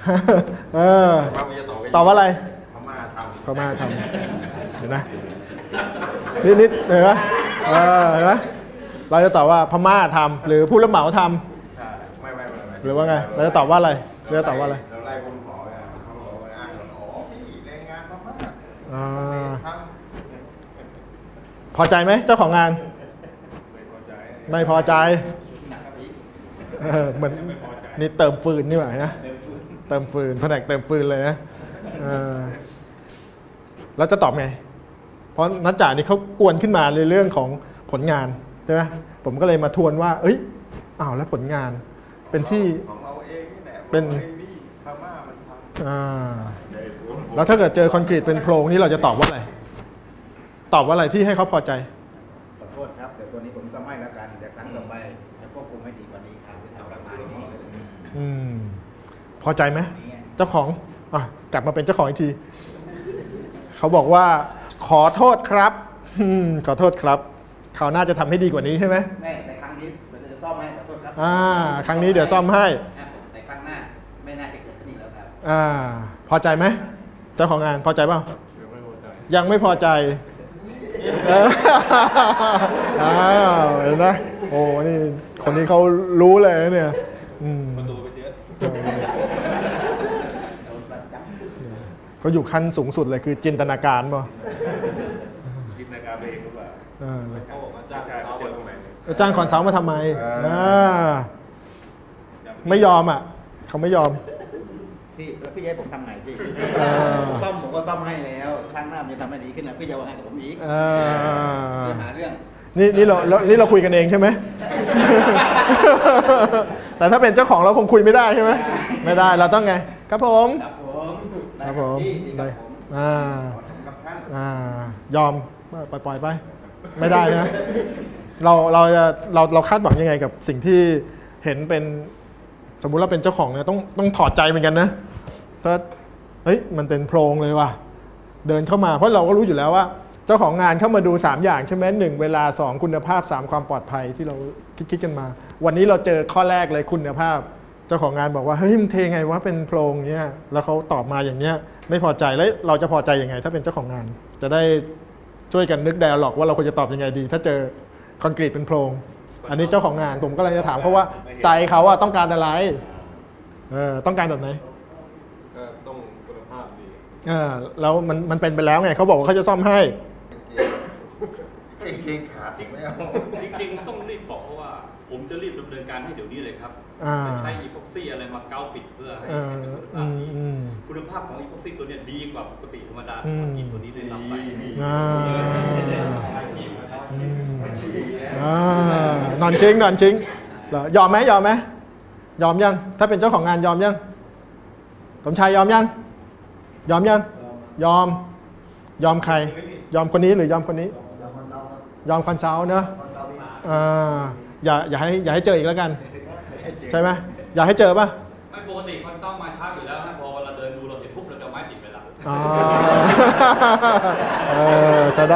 เออตอบว่าอะไรพม่าทำพม่าทำเห็นไหมนิดเห็นไหมเห็นไหมเราจะตอบว่าพม่าทำหรือผู้รับเหมาทำไม่หรือว่าไงเราจะตอบว่าอะไรเราจะตอบว่าอะไรเราไล่คนขอเขาบอกว่าอ้างอ๋อพี่แรงงานพม่าพอใจไหมเจ้าของงานไม่พอใจเหมือนนี่เติมฟืนนี่หว่านะเติมฟืนแผนกเติมฟืนเลยนะเราจะตอบไงเพราะนักจ่ายนี่เขากวนขึ้นมาในเรื่องของผลงานใช่ไหมผมก็เลยมาทวนว่าเอ้ยอ้าวแล้วผลงานเป็นที่ของเราเองนี่แหละเป็นพม่ามันทำแล้วถ้าเกิดเจอคอนกรีตเป็นโพรงนี่เราจะตอบว่าอะไรตอบว่าอะไรที่ให้เขาพอใจขอโทษครับเดี๋ยวตัวนี้ผมซ่อมให้แล้วกันเดี๋ยวครั้งต่อไปจะควบคุมให้ดีกว่านี้ครับเอาประมาณนี้พอใจไหมเจ้าของกลับมาเป็นเจ้าของอีกทีเขาบอกว่าขอโทษครับขอโทษครับคราวหน้าจะทำให้ดีกว่านี้ใช่ไหมแต่ครั้งนี้เดี๋ยวจะซ่อมให้ขอโทษครับครั้งนี้เดี๋ยวซ่อมให้แต่ครั้งหน้าไม่น่าจะเกิดขึ้นอีกแล้วครับพอใจไหมเจ้าของงานพอใจเปล่ายังไม่พอใจเห็นไหมโอ้นี่คนนี้เขารู้เลยเนี่ยมาดูไปเยอะเขาอยู่ขั้นสูงสุดเลยคือจินตนาการป่ะจินตนาการเองหรือเปล่าเขาบอกว่าจ้างเขาเจอตรงไหนจ้างคอนซัลท์มาทำไมไม่ยอมเขาไม่ยอมพี่แล้วพี่ให้ผมทำไงพี่ซ่อมผมก็ซ่อมให้แล้วครั้งหน้ามันจะทำให้ดีขึ้นนะพี่จะว่าให้กับผมอีกหาเรื่องนี่เราคุยกันเองใช่ไหมแต่ถ้าเป็นเจ้าของเราคงคุยไม่ได้ใช่ไหมไม่ได้เราต้องไงครับผมครับผมได้ยอมปล่อยไปไม่ได้นะเราคาดหวังยังไงกับสิ่งที่เห็นเป็นสมมุติเราเป็นเจ้าของเนี่ยต้องถอดใจเหมือนกันนะถ้ามันเป็นโพรงเลยว่ะเดินเข้ามาเพราะเราก็รู้อยู่แล้วว่าเจ้าของงานเข้ามาดู3อย่างใช่ไหม1เวลา2คุณภาพ3ความปลอดภัยที่เราคิดกันมาวันนี้เราเจอข้อแรกเลยคุณภาพเจ้าของงานบอกว่าเฮ้ยมันเทไงวะเป็นโพรงเนี้ยแล้วเขาตอบมาอย่างเนี้ยไม่พอใจแล้วเราจะพอใจยังไงถ้าเป็นเจ้าของงานจะได้ช่วยกันนึกไดอะล็อกว่าเราควรจะตอบยังไงดีถ้าเจอคอนกรีตเป็นโพรงอันนี้เจ้าของงานผมก็เลยจะถามเขาว่าใจเขาต้องการอะไรต้องการแบบไหนก็ต้องคุณภาพดีแล้วมันเป็นไปแล้วไงเขาบอกว่าเขาจะซ่อมให้จริงขาดไม่เอาจริงๆต้องรีบบอกเขาว่าผมจะรีบดำเนินการให้เดี๋ยวนี้เลยครับใช้อีพ็อกซี่อะไรมาเกาปิดเพื่อให้คุณภาพของอีพ็อกซี่ตัวนี้ดีกว่าปกติธรรมดาคอนกรีตตัวนี้เลยซ้ำไปนอนชิงยอมไหมยอมยังถ้าเป็นเจ้าของงานยอมยังสมชายยอมยังยอมใครยอมคนนี้หรือยอมคนนี้ยอมคอนซัลท์นะอย่าให้เจออีกแล้วกันใช่ไหมอย่าให้เจอป่ะไม่ปกติคอนซัลท์มาช้าอยู่แล้วนะพอเราเดินดูเราเห็นปุ๊บเราจะไม้ปิดไปแล้วใช่ได้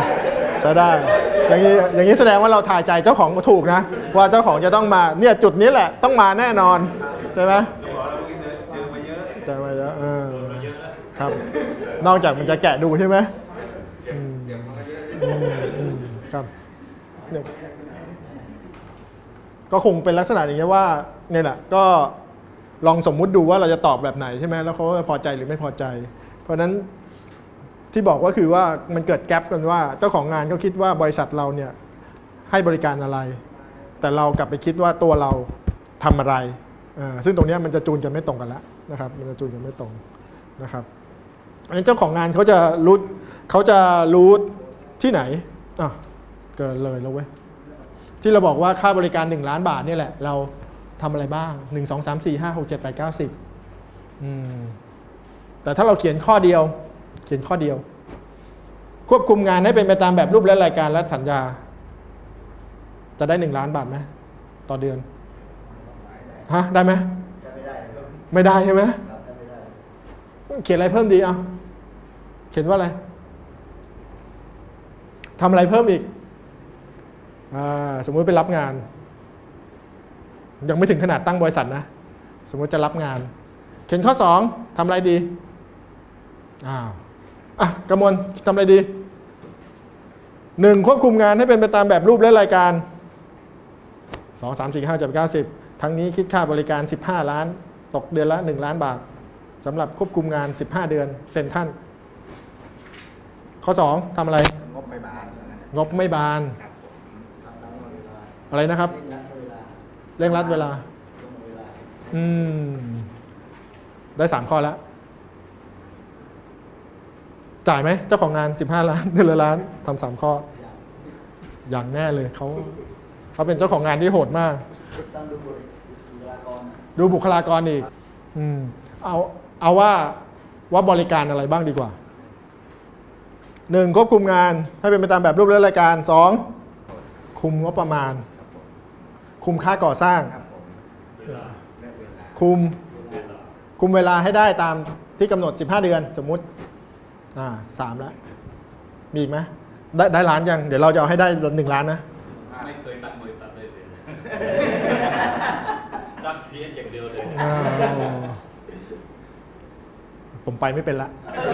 อย่างนี้แสดงว่าเราถ่ายใจเจ้าของถูกนะว่าเจ้าของจะต้องมาเนี่ยจุดนี้แหละต้องมาแน่นอนใช่ไหมเจอมาเยอะครับนอกจากมันจะแกะดูใช่ไหมครับก็คงเป็นลักษณะอย่างนี้ว่าเนี่ยแหละก็ลองสมมุติดูว่าเราจะตอบแบบไหนใช่ไหมแล้วเขาพอใจหรือไม่พอใจเพราะฉะนั้นที่บอกก็คือว่ามันเกิดแกลบกันว่าเจ้าของงานก็คิดว่าบริษัทเราเนี่ยให้บริการอะไรแต่เรากลับไปคิดว่าตัวเราทำอะไรซึ่งตรงนี้มันจะจูนกันไม่ตรงกันแล้วนะครับมันจะจูนกันไม่ตรงนะครับอันนี้เจ้าของงานเขาจะรู้ที่ไหนเกินเลยแล้วเว้ยที่เราบอกว่าค่าบริการ1 ล้านบาทนี่แหละเราทำอะไรบ้าง1 2 3 4 5 6 7 8 9 10แต่ถ้าเราเขียนข้อเดียวควบคุมงานให้เป็นไปตามแบบรูปและรายการและสัญญาจะได้1 ล้านบาทไหมต่อเดือนได้ไหมไม่ได้ใช่ไหมเขียนอะไรเพิ่มดีเขียนว่าอะไรทำอะไรเพิ่มอีกสมมุติไปรับงานยังไม่ถึงขนาดตั้งบริษัทนะสมมุติจะรับงานเขียนข้อ2ทำอะไรดีกมลทำอะไรดี1ควบคุมงานให้เป็นไปตามแบบรูปและรายการ2 3 4 5 7 9 10ทั้งนี้คิดค่าบริการ15 ล้านตกเดือนละ1 ล้านบาทสำหรับควบคุมงาน15 เดือนเซ็นท่านข้อ2ทำอะไรงบไม่บานงบไม่บานอะไรนะครับเร่งรัดเวลาได้3 ข้อแล้วจ่ายไหมเจ้าของงาน15 ล้านเดือนละล้านทำ3 ข้ออย่างแน่เลยเขาเป็นเจ้าของงานที่โหดมากต้องดูบุคลากรอีกเอาว่าบริการอะไรบ้างดีกว่า1ควบคุมงานให้เป็นไปตามแบบรูปและรายการ2คุมงบประมาณคุมค่าก่อสร้างคุมเวลาให้ได้ตามที่กำหนด15 เดือนสมมุติ3แล้วมีอีกไหมได้ล้านยังเดี๋ยวเราจะเอาให้ได้1 ล้านนะไม่เคยตั้งบริษัทเลยตั้งเพียงอย่างเดียวเลยผมไปไม่เป็นละ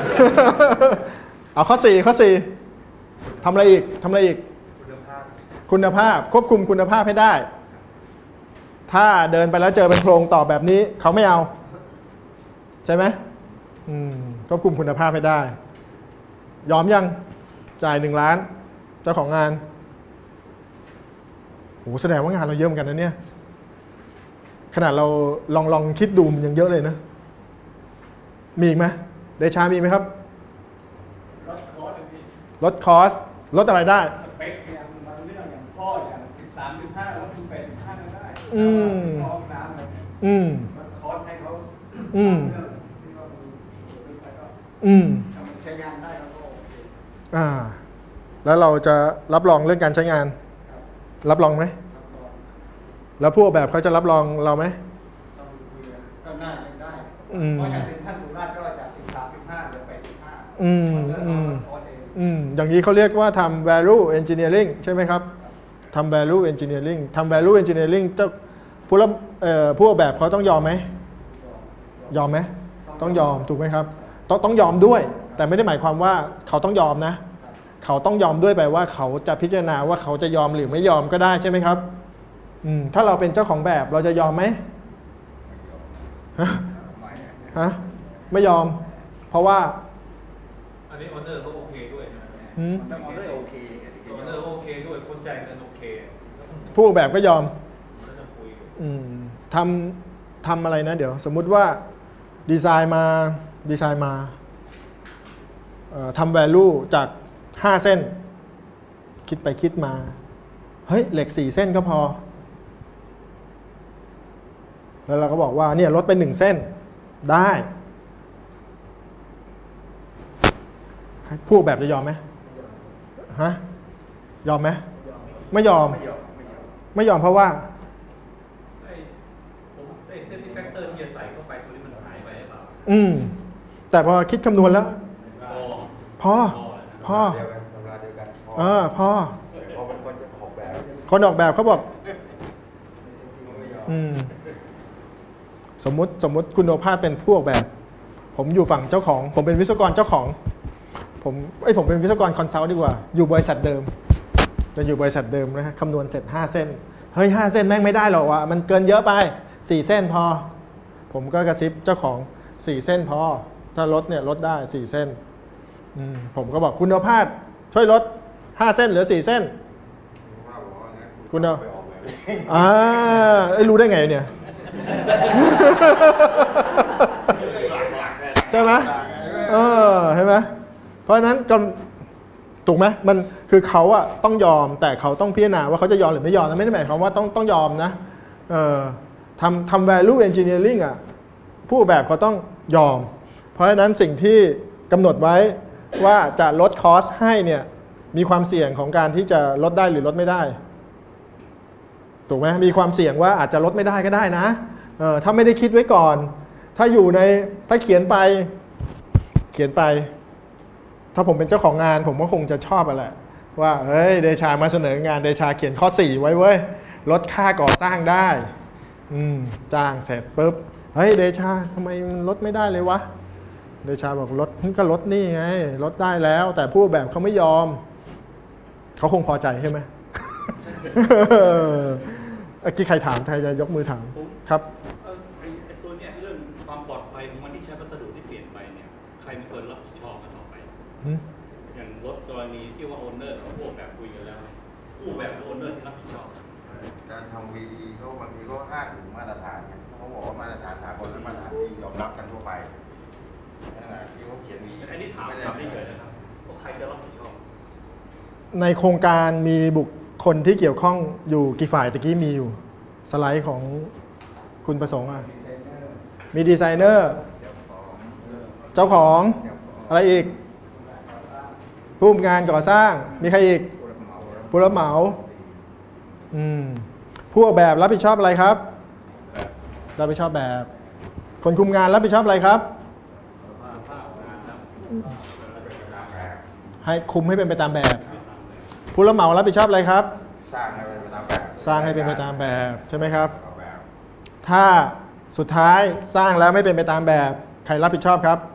เอาข้อ4ทำอะไรอีกคุณภาพควบคุมคุณภาพให้ได้ถ้าเดินไปแล้วเจอเป็นโพรงต่อแบบนี้เขาไม่เอาใช่ไหมควบคุมคุณภาพให้ได้ยอมยังจ่าย1 ล้านเจ้าของงานโหแสดงว่างานเราเยอะเหมือนกันนะเนี่ยขนาดเราลองคิดดูยังเยอะเลยนะมีอีกไหมเดชามีไหมครับลดคอสลดอะไรได้สเปคเนี่ยบางเรื่องอย่างพ่ออย่าง13.5แล้วคุณเป็น5ได้ห้องน้ำอะไรลดคอสให้เขาใช้งานได้แล้วก็แล้วเราจะรับรองเรื่องการใช้งานรับรองไหมแล้วผู้ออกแบบเขาจะรับรองเราไหมต้องคุยก็น่าจะได้เพราะอย่างเป็นท่านสุราษฎร์ก็จาก13.5เหลือ 85อย่างนี้เขาเรียกว่าทำ value engineering ใช่ไหมครับทำ value engineering เจ้าผู้ออกแบบเขาต้องยอมไหมต้องยอมถูกไหมครับต้องยอมด้วยแต่ไม่ได้หมายความว่าเขาต้องยอมนะเขาต้องยอมด้วยแปลว่าเขาจะพิจารณาว่าเขาจะยอมหรือไม่ยอมก็ได้ใช่ไหมครับถ้าเราเป็นเจ้าของแบบเราจะยอมไหมไม่ยอมเพราะว่าอันนี้ออเดอร์เขาโอเคด้วยนะออเดอร์โอเคด้วยคนจ่ายเงินโอเคผู้ออกแบบก็ยอมทำอะไรนะเดี๋ยวสมมุติว่าดีไซน์มาทำ value จาก5 เส้นคิดไปคิดมาเฮ้ยเหล็ก4 เส้นก็พอแล้วเราก็บอกว่าเนี่ยลดไป1 เส้นได้ผู้แบบจะยอมไหมยอมไหมไม่ยอมเพราะว่าเส้นที่แฟกเตอร์ที่จะใส่เข้าไปตัวนี้มันหายไปหรือเปล่าแต่พอคิดคำนวณแล้วพอคนออกแบบเขาบอกสมมุติคุณโอภาสเป็นผู้ออกแบบผมอยู่ฝั่งเจ้าของผมเป็นวิศวกรเจ้าของผมเป็นวิศวกรคอนซัลท์ดีกว่าอยู่บริษัทเดิมจะอยู่บริษัทเดิมนะฮะคำนวณเสร็จ5 เส้นเฮ้ย5 เส้นแม่งไม่ได้หรอกว่ะมันเกินเยอะไป4 เส้นพอผมก็กระซิบเจ้าของ4 เส้นพอถ้าลดเนี่ยลดได้4 เส้นผมก็บอกคุณโอภาสช่วยลด5 เส้นเหลือ4 เส้นคุณเอารู้ได้ไงเนี่ยใช่ไหมเห็นไหมเพราะฉะนั้นถูกไหมมันคือเขาอะต้องยอมแต่เขาต้องพิจารณาว่าเขาจะยอมหรือไม่ยอมไม่ได้หมายความว่าต้องยอมนะทำ value engineering อะผู้แบบเขาต้องยอมเพราะฉะนั้นสิ่งที่กำหนดไว้ว่าจะลดคอสให้เนี่ยมีความเสี่ยงของการที่จะลดได้หรือลดไม่ได้ถูกไหมมีความเสี่ยงว่าอาจจะลดไม่ได้ก็ได้นะถ้าไม่ได้คิดไว้ก่อนถ้าเขียนไปถ้าผมเป็นเจ้าของงานผมก็คงจะชอบแหละว่าเฮ้ยเดชามาเสนองานเดชาเขียนข้อ4ไว้เว้ยลดค่าก่อสร้างได้จ้างเสร็จปุ๊บเฮ้ยเดชาทำไมมันลดไม่ได้เลยวะเดชาบอกลดก็ลดนี่ไงลดได้แล้ว แต่ผู้ออกแบบเขาไม่ยอมเขาคงพอใจใช่ไหม เมื่อกี้ใครถามใครจะยกมือถามครับไอ้ตัวเนี้ยเรื่องความปลอดภัยของมันที่ใช้วัสดุที่เปลี่ยนไปเนี่ยใครเป็นคนรับผิดชอบกันต่อไปอย่างรถกรณีที่ว่าโอนเนอร์กับผู้แบบคุยกันแล้วผู้แบบโอนเนอร์ที่รับผิดชอบการทำ VD เขาบางทีก็อ้างถึงมาตรฐานเขาบอกว่ามาตรฐานสากลและมาตรฐานที่ยอมรับกันทั่วไปนั่นแหละที่เขาเขียนมีอันนี้ถามเฉยๆนะครับว่าใครจะรับผิดชอบในโครงการมีบุคคลที่เกี่ยวข้องอยู่กี่ฝ่ายตะกี้มีอยู่สไลด์ของคุณประสงค์มีดีไซเนอร์เจ้าของอะไรอีกผู้งานก่อสร้างมีใครอีกผู้รับเหมาผู้ออกแบบรับผิดชอบอะไรครับรับผิดชอบแบบคนคุมงานรับผิดชอบอะไรครับให้คุมให้เป็นไปตามแบบผู้รับเหมารับผิดชอบอะไรครับสร้างให้เป็นไปตามแบบสร้างให้เป็นไปตามแบบใช่ไหมครับถ้าสุดท้ายสร้างแล้วไม่เป็นไปตามแบบใครรับผิดชอบครับ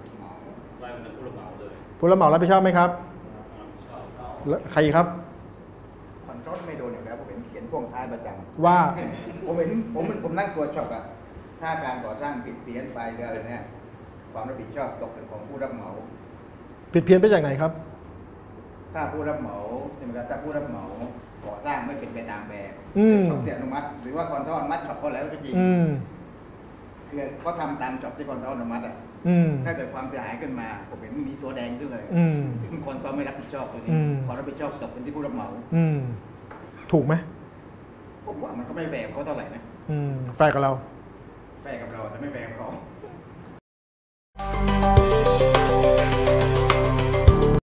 ผู้รับเหมารับผิดชอบไหมครับใครครับคอนโทรลไม่โดนอยู่แล้วผมเห็นเขียนพ่วงท้ายประจำว่าผมนั่งตัวจช็อปอะถ้าการก่อสร้างผิดเพี้ยนไปหรืออะไรเนี่ยความรับผิดชอบตกเป็นของผู้รับเหมาผิดเพี้ยนไปจากไหนครับถ้าผู้รับเหมาใช่ไหมครับถ้าผู้รับเหมาก่อสร้างไม่เป็นไปตามแบบช็อปเดียอนุมัติหรือว่าคอนโทรลอนุมัติช็อปเขาแล้วก็จริงคือเขาทำตามช็อปที่คอนโทรลอนุมัติอ่ะถ้าเกิดความเสียหายขึ้นมาผมเห็นมีตัวแดงขึ้นเลยคอนโทรลไม่รับผิดชอบตัวนี้ความรับผิดชอบตกเป็นที่ผู้รับเหมาถูกไหมผมว่ามันก็ไม่แฝงเขาเท่าไหร่นะแฝงกับเราแต่ไม่แฝงเขา